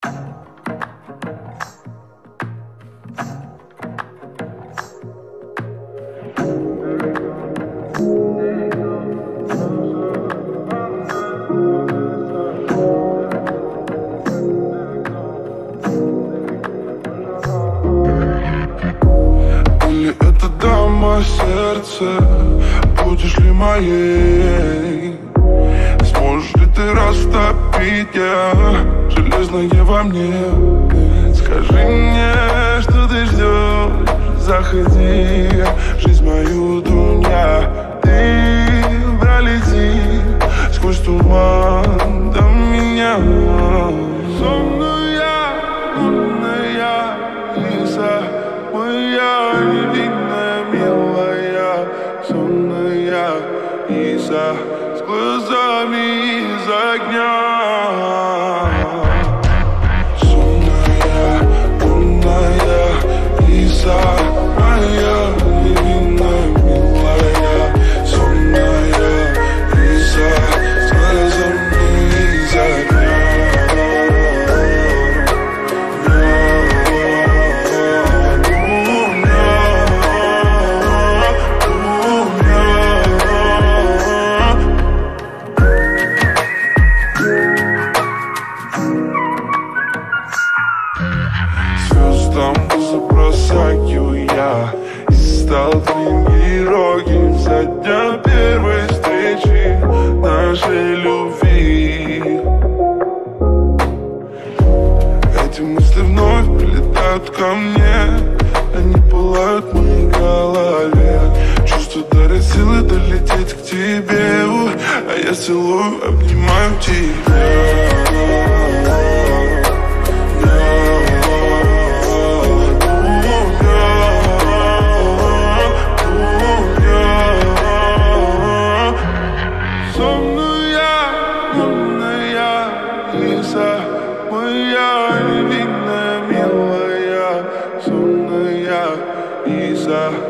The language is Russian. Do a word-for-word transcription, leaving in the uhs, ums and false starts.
Сердце, будешь ли моей? Сможешь ли ты растопить я железное во мне? Скажи мне, что ты ждешь, заходи в жизнь мою, Дуня. Ты пролети сквозь туман до меня. Сонная, лунная лиса моя невинная, милая, сонная Иса с глазами из огня. Сонная, лунная Иса моя невинная, милая, сонная Иса с глазами из огня. Забросаю я и стал твоим героем со дня первой встречи нашей любви. Эти мысли вновь прилетают ко мне, они пылают в моей голове. Чувства дарят силы долететь к тебе, а я целую, обнимаю тебя. Моя невинная, милая, сонная Иса